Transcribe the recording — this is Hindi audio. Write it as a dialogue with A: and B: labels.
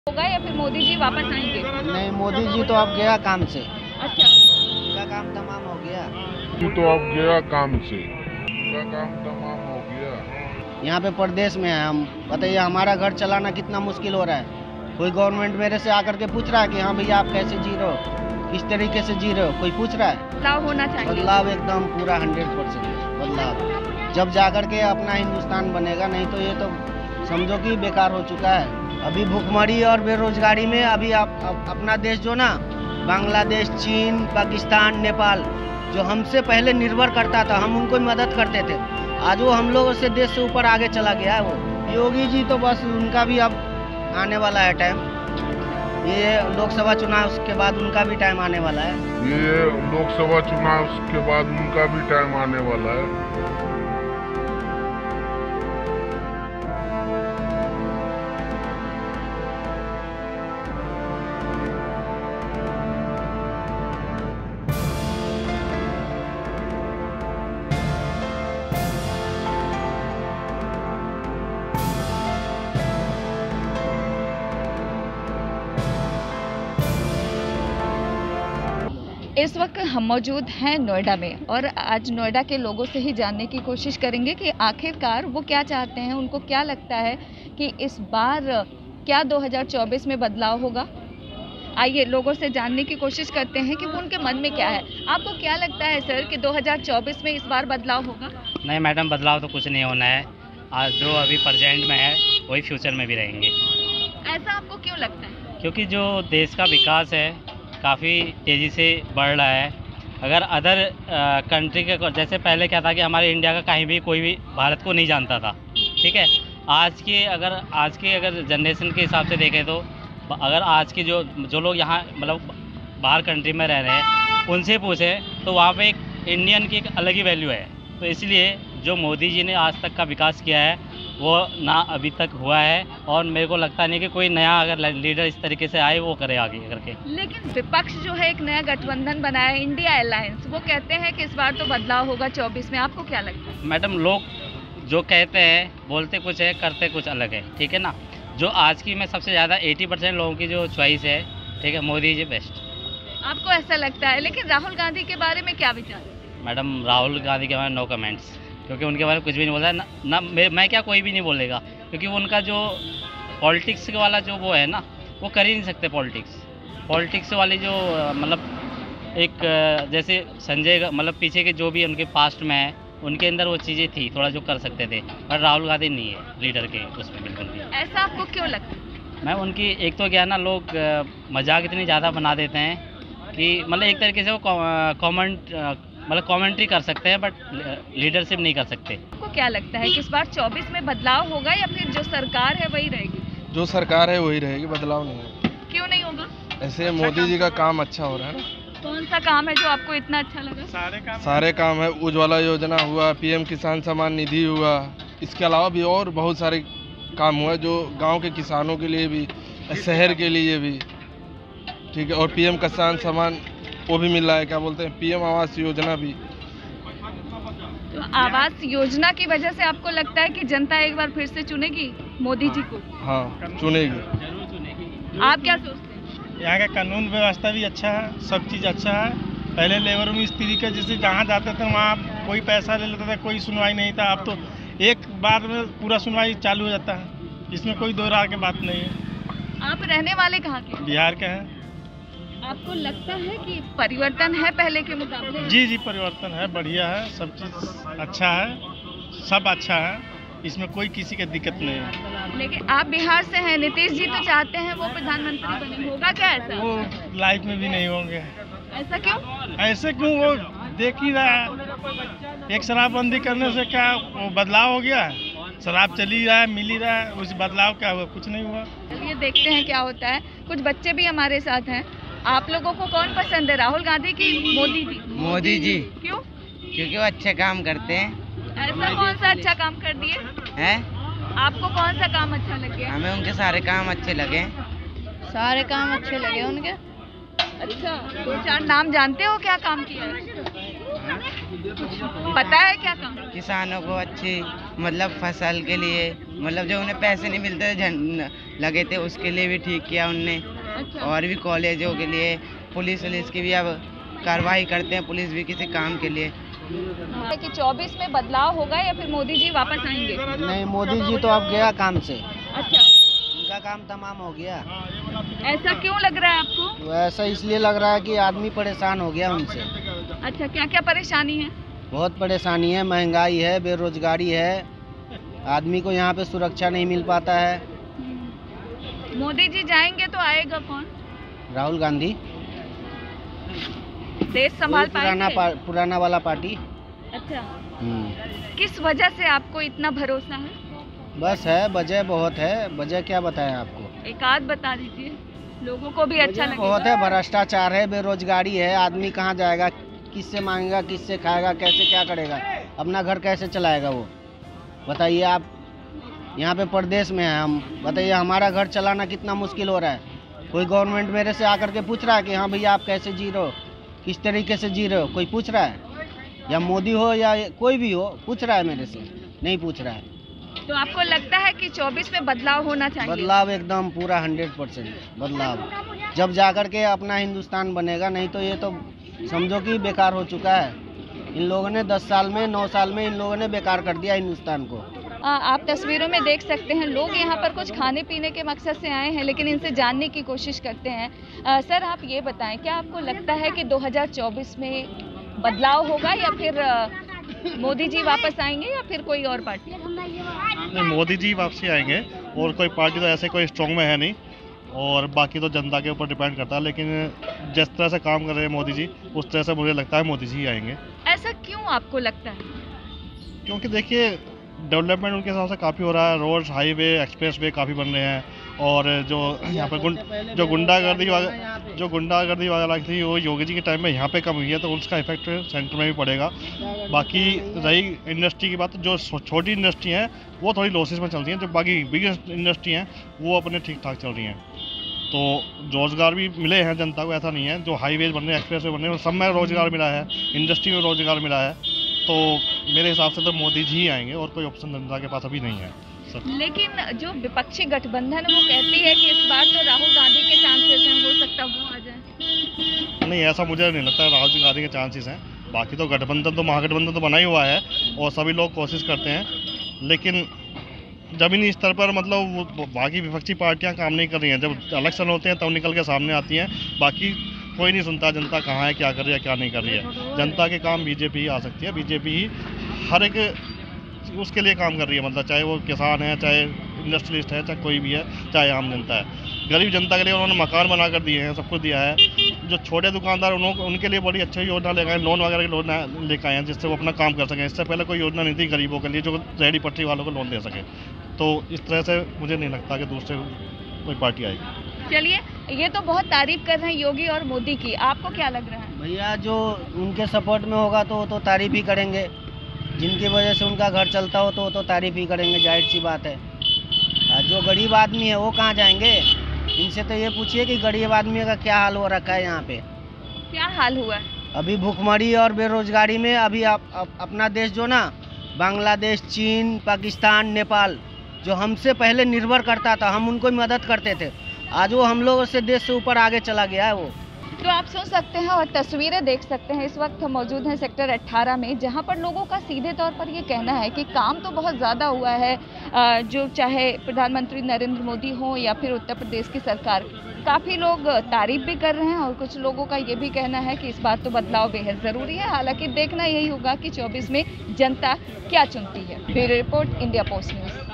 A: होगा या फिर मोदी जी वापस आएंगे?
B: नहीं, मोदी जी तो अब गया काम से।
A: अच्छा,
B: उनका काम तमाम हो गया।
C: तो अब गया काम से, उनका काम तमाम हो गया।
B: यहाँ पे प्रदेश में है, हम बताइए हमारा घर चलाना कितना मुश्किल हो रहा है। कोई गवर्नमेंट मेरे से आकर के पूछ रहा है कि हाँ भैया आप कैसे जी रहे हो, किस तरीके से जी रहे हो, कोई पूछ रहा है?
A: बदलाव होना चाहिए।
B: बदलाव एकदम पूरा 100% बदलाव, जब जाकर के अपना हिंदुस्तान बनेगा, नहीं तो ये तो समझो कि बेकार हो चुका है। अभी भूखमरी और बेरोजगारी में अभी अपना देश जो ना, बांग्लादेश, चीन, पाकिस्तान, नेपाल जो हमसे पहले निर्भर करता था, हम उनको मदद करते थे, आज वो हम लोगों से देश से ऊपर आगे चला गया है। वो योगी जी तो बस उनका भी अब आने वाला है टाइम, ये लोकसभा चुनाव के बाद उनका भी टाइम आने वाला है।
C: ये लोकसभा चुनाव के बाद उनका भी टाइम आने वाला है।
A: इस वक्त हम मौजूद हैं नोएडा में और आज नोएडा के लोगों से ही जानने की कोशिश करेंगे कि आखिरकार वो क्या चाहते हैं, उनको क्या लगता है कि इस बार क्या 2024 में बदलाव होगा। आइए लोगों से जानने की कोशिश करते हैं कि वो उनके मन में क्या है। आपको क्या लगता है सर कि 2024 में इस बार बदलाव होगा?
D: नहीं मैडम, बदलाव तो कुछ नहीं होना है। आज जो अभी प्रेजेंट में है वही फ्यूचर में भी रहेंगे।
A: ऐसा आपको क्यों लगता है?
D: क्योंकि जो देश का विकास है काफ़ी तेज़ी से बढ़ रहा है। अगर अदर कंट्री के जैसे पहले क्या था कि हमारे इंडिया का कहीं भी कोई भी भारत को नहीं जानता था, ठीक है। आज के अगर जनरेशन के हिसाब से देखें तो अगर आज के जो लोग यहाँ मतलब बाहर कंट्री में रह रहे हैं उनसे पूछें तो वहाँ पे एक इंडियन की एक अलग ही वैल्यू है। तो इसलिए जो मोदी जी ने आज तक का विकास किया है वो ना अभी तक हुआ है, और मेरे को लगता नहीं कि कोई नया अगर लीडर इस तरीके से आए वो करे आगे करके।
A: लेकिन विपक्ष जो है एक नया गठबंधन बनाया है, इंडिया अलायंस, वो कहते हैं कि इस बार तो बदलाव होगा 24 में। आपको क्या लगता है?
D: मैडम, लोग जो कहते हैं बोलते कुछ है करते कुछ अलग है, ठीक है ना। जो आज की में सबसे ज़्यादा 80% लोगों की जो चॉइस है, ठीक है, मोदी जी बेस्ट।
A: आपको ऐसा लगता है, लेकिन राहुल गांधी के बारे में क्या विचार है?
D: मैडम, राहुल गांधी के बारे में नो कमेंट्स, क्योंकि उनके बारे में कुछ भी नहीं बोल रहा है ना मैं क्या, कोई भी नहीं बोलेगा, क्योंकि उनका जो पॉलिटिक्स वाला जो वो है ना, वो कर ही नहीं सकते। पॉलिटिक्स वाली जो मतलब एक जैसे संजय मतलब पीछे के जो भी उनके पास्ट में है उनके अंदर वो चीज़ें थी थोड़ा जो कर सकते थे, पर राहुल गांधी नहीं है लीडर के उसमें बिल्कुल भी।
A: ऐसा आपको क्यों लगता है?
D: मैम, उनकी एक तो क्या ना, लोग मजाक इतनी ज़्यादा बना देते हैं कि मतलब एक तरीके से वो कमेंट्री कर सकते हैं बट लीडरशिप नहीं कर सकते।
A: आपको क्या लगता है कि इस बार 24 में बदलाव होगा या फिर जो सरकार है वही रहेगी?
E: जो सरकार है वही रहेगी, बदलाव नहीं होगा।
A: क्यों नहीं होगा?
E: ऐसे मोदी जी का काम अच्छा हो रहा है ना।
A: कौन सा काम है जो आपको इतना अच्छा लगा?
E: सारे काम है, उज्ज्वला योजना हुआ, पीएम किसान सम्मान निधि हुआ, इसके अलावा भी और बहुत सारे काम हुआ जो गांव के किसानों के लिए भी, शहर के लिए भी, ठीक है। और पीएम किसान सम्मान वो भी मिल रहा है, क्या बोलते हैं, पीएम आवास योजना भी।
A: तो आवास योजना की वजह से आपको लगता है कि जनता एक बार फिर से चुनेगी मोदी जी को?
E: हाँ, चुनेगी।
D: जरूर चुनेगी।
A: आप क्या सोचते हैं?
F: यहाँ का कानून व्यवस्था भी अच्छा है, सब चीज़ अच्छा है। पहले लेबर मिस्त्री के जैसे जहाँ जाते थे वहाँ कोई पैसा ले लेता था, कोई सुनवाई नहीं था। अब तो एक बार में पूरा सुनवाई चालू हो जाता है, इसमें कोई दो राह की बात नहीं है।
A: आप रहने वाले कहाँ के?
F: बिहार के हैं।
A: आपको लगता है कि परिवर्तन है पहले के मुकाबले?
F: जी, परिवर्तन है, बढ़िया है, सब चीज़ अच्छा है, सब अच्छा है, इसमें कोई किसी की दिक्कत नहीं है।
A: लेकिन आप बिहार से हैं, नीतीश जी तो चाहते हैं वो प्रधानमंत्री बने, होगा क्या ऐसा?
F: वो लाइफ में भी नहीं होंगे।
A: ऐसा क्यों?
F: ऐसे क्यों? वो देख ही रहा है, एक शराबबंदी करने से क्या वो बदलाव हो गया है? शराब चल ही रहा है, मिल ही रहा है, उस बदलाव क्या हुआ? कुछ नहीं हुआ।
A: चलिए देखते हैं क्या होता है। कुछ बच्चे भी हमारे साथ हैं। आप लोगों को कौन पसंद है, राहुल गांधी की मोदी जी?
B: मोदी जी।
A: क्यों?
B: क्योंकि वो अच्छे काम करते हैं।
A: ऐसा कौन सा अच्छा काम कर दिए
B: हैं?
A: आपको? कौन सा काम अच्छा लगे?
B: हमें उनके सारे काम अच्छे लगे।
A: सारे काम अच्छे लगे उनके। अच्छा, दो चार नाम जानते हो क्या काम किया है? पता है क्या काम?
B: किसानों को अच्छी मतलब फसल के लिए
G: मतलब जो उन्हें पैसे नहीं मिलते लगे थे उसके लिए भी ठीक किया उनने।
A: अच्छा।
G: और भी कॉलेजों के लिए पुलिस की भी अब कार्रवाई करते हैं, पुलिस भी किसी काम के लिए।
A: कि 24 में बदलाव होगा या फिर मोदी जी वापस आएंगे?
B: नहीं, मोदी जी तो अब गया काम से,
A: अच्छा,
B: उनका काम तमाम हो गया।
A: ऐसा क्यों लग रहा है आपको?
B: तो ऐसा इसलिए लग रहा है कि आदमी परेशान हो गया उनसे।
A: अच्छा, क्या क्या परेशानी है?
B: बहुत परेशानी है, महंगाई है, बेरोजगारी है, आदमी को यहाँ पे सुरक्षा नहीं मिल पाता है।
A: मोदी जी जाएंगे तो आएगा कौन?
B: राहुल गांधी,
A: देश संभाल पाएंगे?
B: पुराना वाला पार्टी।
A: अच्छा,
B: हम्म।
A: किस वजह से आपको इतना भरोसा है?
B: बस है, वजह बहुत है, वजह क्या बताएं आपको।
A: एक आध बता दीजिए, लोगों को भी अच्छा
B: वजह
A: लगे।
B: बहुत है, भ्रष्टाचार है, बेरोजगारी है, आदमी कहाँ जाएगा, किससे मांगेगा, किससे खाएगा, कैसे क्या करेगा, अपना घर कैसे चलाएगा वो बताइए आप। यहाँ पे प्रदेश में है हम, बताइए हमारा घर चलाना कितना मुश्किल हो रहा है। कोई गवर्नमेंट मेरे से आकर के पूछ रहा है कि हाँ भैया आप कैसे जी रहे हो, किस तरीके से जी रहे हो, कोई पूछ रहा है? या मोदी हो या कोई भी हो, पूछ रहा है मेरे से? नहीं पूछ रहा है।
A: तो आपको लगता है कि 24 में बदलाव होना चाहिए?
B: बदलाव एकदम पूरा 100% बदलाव, जब जाकर के अपना हिंदुस्तान बनेगा, नहीं तो ये तो समझो कि बेकार हो चुका है। इन लोगों ने 10 साल में 9 साल में इन लोगों ने बेकार कर दिया हिंदुस्तान को।
A: आप तस्वीरों में देख सकते हैं, लोग यहाँ पर कुछ खाने पीने के मकसद से आए हैं, लेकिन इनसे जानने की कोशिश करते हैं। सर आप ये बताएं, क्या आपको लगता है कि 2024 में बदलाव होगा या फिर मोदी जी वापस आएंगे या फिर कोई और पार्टी?
H: नहीं, मोदी जी वापसी आएंगे और कोई पार्टी तो ऐसे कोई स्ट्रॉन्ग में है नहीं, और बाकी तो जनता के ऊपर डिपेंड करता है। लेकिन जिस तरह से काम कर रहे हैं मोदी जी, उस तरह से मुझे लगता है मोदी जी ही आएंगे।
A: ऐसा क्यों आपको लगता है?
H: क्योंकि देखिए डेवलपमेंट उनके हिसाब से काफ़ी हो रहा है, रोड, हाईवे, एक्सप्रेस वे काफ़ी बन रहे हैं, और जो यहाँ पर जो गुंडागर्दी वगैरह थी वो योगी जी के टाइम में यहाँ पे कम हुई है, तो उसका इफेक्ट सेंटर में भी पड़ेगा। बाकी रही इंडस्ट्री की बात, जो छोटी इंडस्ट्री हैं वो थोड़ी लॉसेस में चल रही हैं, जो बाकी बिगेस्ट इंडस्ट्री हैं वो अपने ठीक ठाक चल रही हैं। तो रोज़गार भी मिले हैं जनता को, ऐसा नहीं है। जो हाईवेज बन रहे हैं, एक्सप्रेस वे बन रहे हैं, सब में रोज़गार मिला है, इंडस्ट्री में रोज़गार मिला है। तो मेरे हिसाब से तो मोदी जी ही आएंगे और कोई ऑप्शन जनता के पास अभी नहीं है सर।
A: लेकिन जो विपक्षी गठबंधन वो कहती है कि इस बार तो राहुल गांधी के चांसेस हैं, हो सकता है वो आ जाए।
H: नहीं, ऐसा मुझे नहीं लगता राहुल गांधी के चांसेस हैं। बाकी तो गठबंधन तो महागठबंधन तो बना ही हुआ है और सभी लोग कोशिश करते हैं, लेकिन ज़मीनी स्तर पर मतलब वो बाकी विपक्षी पार्टियां काम नहीं कर रही हैं। जब इलेक्शन होते हैं तब निकल के सामने आती हैं, बाकी कोई नहीं सुनता जनता कहाँ है, क्या कर रही है, क्या नहीं कर रही है। जनता के काम बीजेपी ही आ सकती है, बीजेपी ही हर एक उसके लिए काम कर रही है, मतलब चाहे वो किसान है, चाहे इंडस्ट्रियलिस्ट है, चाहे कोई भी है, चाहे आम जनता है। गरीब जनता के लिए उन्होंने मकान बना कर दिए हैं, सब कुछ दिया है। जो छोटे दुकानदार उनके लिए बड़ी अच्छी योजना लेकर आए, लोन वगैरह की लोन लेकर आए हैं, जिससे वो अपना काम कर सकें। इससे पहले कोई योजना नहीं थी गरीबों के लिए जो रेहड़ी पटरी वालों को लोन दे सके। तो इस तरह से मुझे नहीं लगता कि दूसरे कोई पार्टी आएगी।
A: चलिए, ये तो बहुत तारीफ कर रहे हैं योगी और मोदी की, आपको क्या लग रहा है?
B: भैया जो उनके सपोर्ट में होगा तो वो तो तारीफ ही करेंगे, जिनकी वजह से उनका घर चलता हो तो वो तो तारीफ ही करेंगे, जाहिर सी बात है। जो गरीब आदमी है वो कहाँ जाएंगे? इनसे तो ये पूछिए कि गरीब आदमी का क्या हाल हो रखा है यहाँ पे।
A: क्या हाल हुआ है?
B: अभी भूखमरी और बेरोजगारी में अभी अपना देश जो ना, बांग्लादेश, चीन, पाकिस्तान, नेपाल, जो हमसे पहले निर्भर करता था, हम उनको मदद करते थे, आज वो हम लोगों से देश से ऊपर आगे चला गया है वो।
A: तो आप सुन सकते हैं और तस्वीरें देख सकते हैं। इस वक्त हम मौजूद हैं सेक्टर 18 में, जहां पर लोगों का सीधे तौर पर ये कहना है कि काम तो बहुत ज़्यादा हुआ है, जो चाहे प्रधानमंत्री नरेंद्र मोदी हो या फिर उत्तर प्रदेश की सरकार। काफ़ी लोग तारीफ भी कर रहे हैं और कुछ लोगों का ये भी कहना है कि इस बार तो बदलाव बेहद ज़रूरी है। हालांकि देखना यही होगा कि 24 में जनता क्या चुनती है। Bureau report, India Post news.